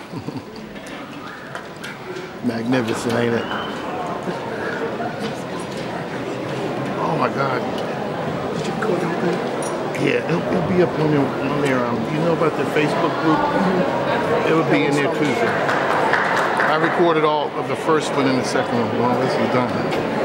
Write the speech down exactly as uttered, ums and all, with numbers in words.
Magnificent, ain't it? Oh my God. Did you go down there? Yeah, it'll, it'll be up on their, on their um, you know about the Facebook group? Mm-hmm. It will be in there Tuesday. I recorded all of the first one and the second one. Well, this is done.